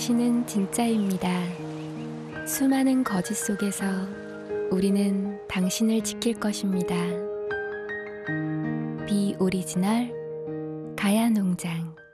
당신은 진짜입니다. 수많은 거짓 속에서 우리는 당신을 지킬 것입니다. 비 오리지널 가야농장.